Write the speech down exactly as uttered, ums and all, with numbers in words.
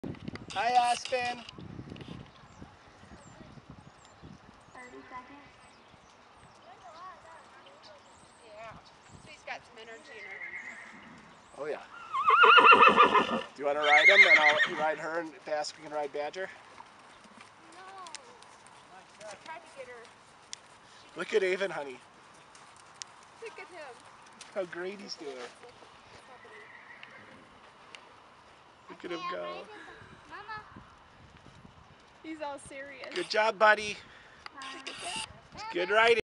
Hi, Aspen. thirty seconds. Yeah. She's got some energy in her. Oh, yeah. Do you want to ride him? Then I'll ride her and fast we can ride Badger. No. I tried to get her. Look at Avon, honey. Look at him. How great he's doing. Look at him go. Mama. He's all serious. Good job, buddy. Time. Good riding.